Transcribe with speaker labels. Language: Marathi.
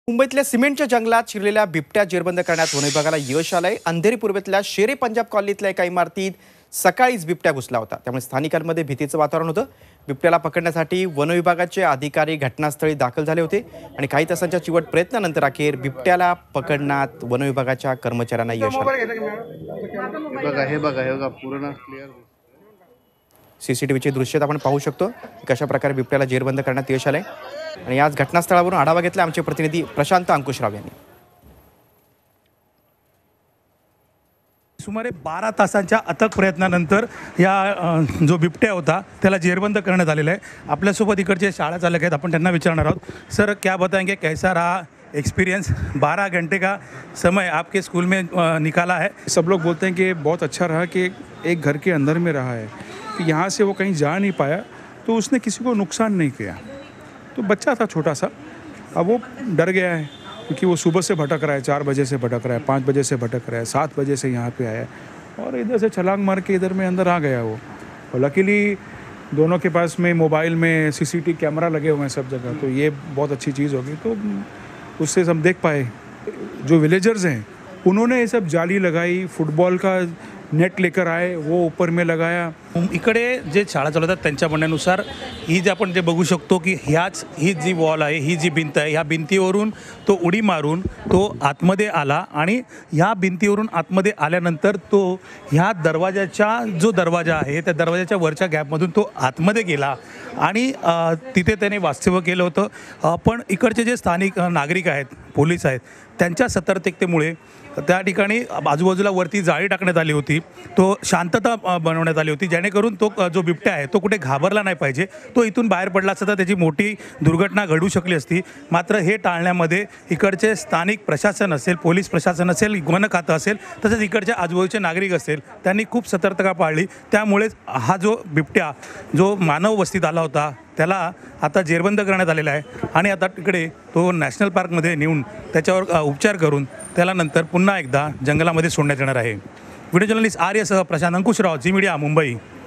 Speaker 1: मुंबईतल्या सिमेंटच्या जंगलात शिरलेल्या बिबट्या जेरबंद करण्यात वन विभागाला यश आलंय। अंधेरी पूर्वेतल्या शेरे पंजाब कॉलनीतल्या एका इमारतीत सकाळीच बिबट्या घुसला होता, त्यामुळे स्थानिकांमध्ये भीतीचं वातावरण होतं। बिबट्याला पकडण्यासाठी वन विभागाचे अधिकारी घटनास्थळी दाखल झाले होते आणि काही तासांच्या चिवट प्रयत्नानंतर अखेर बिबट्याला पकडण्यात वन विभागाच्या कर्मचाऱ्यांना यश आलं।
Speaker 2: हे बघा पूर्ण क्लिअर
Speaker 1: सीसीटीव्हीची दृश्यात आपण पाहू शकतो कशा प्रकारे बिबट्याला जेरबंद करण्यात यश आलंय आणि आज घटनास्थळावरून आढावा घेतला आमचे प्रतिनिधी प्रशांत अंकुशराव यांनी।
Speaker 3: सुमारे 12 तासांच्या अथक प्रयत्नानंतर या जो बिबट्या होता त्याला जेरबंद करण्यात आलेला आहे। आपल्यासोबत इकडचे शाळा चालक आहेत, आपण त्यांना विचारणार आहोत। सर, क्या बताएंगे कैसा रहा एक्सपीरियंस? 12 घंटे का समय आपके स्कूल में निकाला है।
Speaker 4: सब लोग बोलते हैं कि बहुत अच्छा रहा कि एक घर के अंदर में रहा है, कि यहाँ से वो कहीं जा नहीं पाया, तो उसने किसी को नुकसान नहीं किया। तो बच्चा था छोटा सा, अब वो डर गया है क्योंकि वो सुबह से भटक रहा है, 4 बजे से भटक रहा है, 5 बजे से भटक रहा है, 7 बजे से यहाँ पे आया है और इधर से छलांग मार के इधर में अंदर आ गया वो। और लकीली दोनों के पास में मोबाइल में सीसीटीवी कैमरा लगे हुए हैं सब जगह, तो ये बहुत अच्छी चीज़ होगी। तो उससे सब देख पाए। जो विलेजर्स हैं उन्होंने ये सब जाली लगाई, फुटबॉल का नेट लेकर आए, वो ऊपर में लगाया।
Speaker 3: इकडे जे शाळा चालवतात त्यांच्या म्हणण्यानुसार ही जे आपण जे बघू शकतो की ही जी वॉल आहे, ही जी भिंत आहे, ह्या भिंतीवरून तो उडी मारून तो आतमध्ये आला आणि ह्या भिंतीवरून आतमध्ये आल्यानंतर तो ह्या दरवाजाच्या जो दरवाजा आहे त्या दरवाजाच्या वरच्या गॅपमधून तो आतमध्ये गेला आणि तिथे त्याने वास्तव्य केलं होतं। पण इकडचे जे स्थानिक नागरिक आहेत, पोलीस आहेत, त्यांच्या सतर्कतेमुळे त्या ठिकाणी आजूबाजूला वरती जाळी टाकण्यात आली होती, तो शांतता बनवण्यात आली होती जेणेकरून तो जो बिबट्या आहे तो कुठे घाबरला नाही पाहिजे। तो इथून बाहेर पडला असता तर त्याची मोठी दुर्घटना घडू शकली असती। मात्र हे टाळण्यामध्ये इकडचे स्थानिक प्रशासन असेल, पोलीस प्रशासन असेल, वन खातं असेल, तसेच इकडच्या आजूबाजूचे नागरिक असेल, त्यांनी खूप सतर्कता पाळली। त्यामुळेच हा जो बिबट्या जो मानव वस्तीत आला होता त्याला आता जेरबंद करण्यात आलेला आहे आणि आता तिकडे तो नॅशनल पार्कमध्ये नेऊन त्याच्यावर उपचार करून त्याला नंतर पुन्हा एकदा जंगलामध्ये सोडण्यात येणार आहे। व्हिडिओ जर्नलिस्ट आर्यसह प्रशांत अंकुशराव, जी मीडिया, मुंबई।